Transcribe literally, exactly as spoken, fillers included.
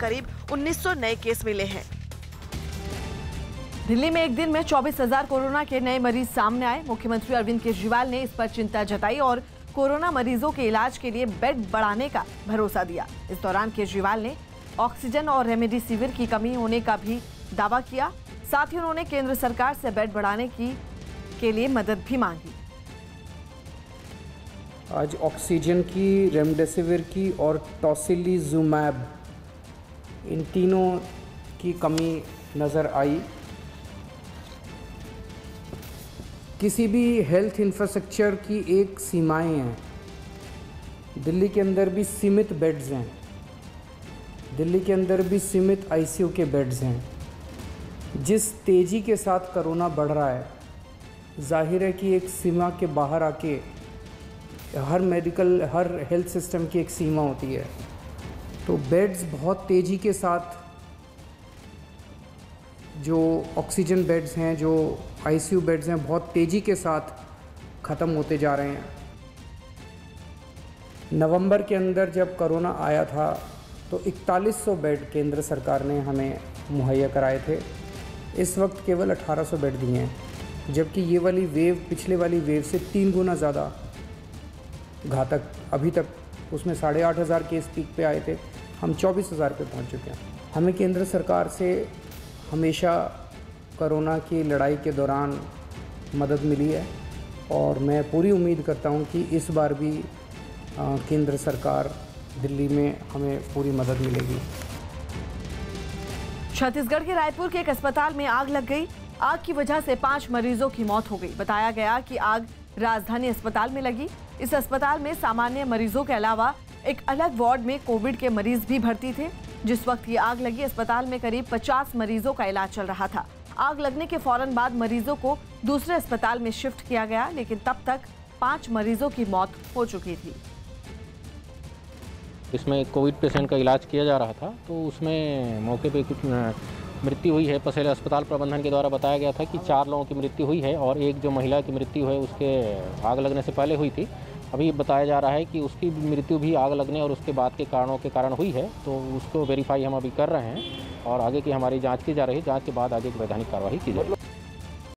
करीब उन्नीस सौ नए केस मिले हैं। दिल्ली में एक दिन में चौबीस हजार कोरोना के नए मरीज सामने आए। मुख्यमंत्री अरविंद केजरीवाल ने इस पर चिंता जताई और कोरोना मरीजों के इलाज के लिए बेड बढ़ाने का भरोसा दिया। इस दौरान केजरीवाल ने ऑक्सीजन और रेमडेसिविर की कमी होने का भी दावा किया। साथ ही उन्होंने केंद्र सरकार से बेड बढ़ाने की के लिए मदद भी मांगी। आज ऑक्सीजन की, रेमडेसिविर की और टोसिलिजुमैब इन तीनों की कमी नज़र आई। किसी भी हेल्थ इंफ्रास्ट्रक्चर की एक सीमाएं हैं। दिल्ली के अंदर भी सीमित बेड्स हैं, दिल्ली के अंदर भी सीमित आईसीयू के बेड्स हैं। जिस तेज़ी के साथ कोरोना बढ़ रहा है, जाहिर है कि एक सीमा के बाहर आके हर मेडिकल, हर हेल्थ सिस्टम की एक सीमा होती है। तो बेड्स बहुत तेज़ी के साथ, जो ऑक्सीजन बेड्स हैं, जो आईसीयू बेड्स हैं, बहुत तेज़ी के साथ ख़त्म होते जा रहे हैं। नवंबर के अंदर जब कोरोना आया था तो इकतालीस सौ बेड केंद्र सरकार ने हमें मुहैया कराए थे। इस वक्त केवल अठारह सौ बेड दिए हैं, जबकि ये वाली वेव पिछले वाली वेव से तीन गुना ज़्यादा घातक। अभी तक उसमें साढ़े आठ हज़ार केस पीक पे आए थे, हम चौबीस हज़ार पे पहुँच चुके हैं। हमें केंद्र सरकार से हमेशा कोरोना की लड़ाई के दौरान मदद मिली है और मैं पूरी उम्मीद करता हूं कि इस बार भी आ, केंद्र सरकार दिल्ली में हमें पूरी मदद मिलेगी। छत्तीसगढ़ के रायपुर के एक अस्पताल में आग लग गई। आग की वजह से पांच मरीजों की मौत हो गई। बताया गया कि आग राजधानी अस्पताल में लगी। इस अस्पताल में सामान्य मरीजों के अलावा एक अलग वार्ड में कोविड के मरीज भी भर्ती थे। जिस वक्त ये आग लगी, अस्पताल में करीब पचास मरीजों का इलाज चल रहा था। आग लगने के फौरन बाद मरीजों को दूसरे अस्पताल में शिफ्ट किया गया, लेकिन तब तक पांच मरीजों की मौत हो चुकी थी। इसमें कोविड पेशेंट का इलाज किया जा रहा था, तो उसमें मौके पे कुछ मृत्यु हुई है। पहले अस्पताल प्रबंधन के द्वारा बताया गया था कि चार लोगों की मृत्यु हुई है और एक जो महिला की मृत्यु है उसके आग लगने से पहले हुई थी। अभी बताया जा रहा है कि उसकी मृत्यु भी आग लगने और उसके बाद के कारणों के कारण हुई है, तो उसको वेरीफाई हम अभी कर रहे हैं और आगे की हमारी जांच की जा रही है। जांच के बाद आगे की वैधानिक कार्रवाई की जाएगी।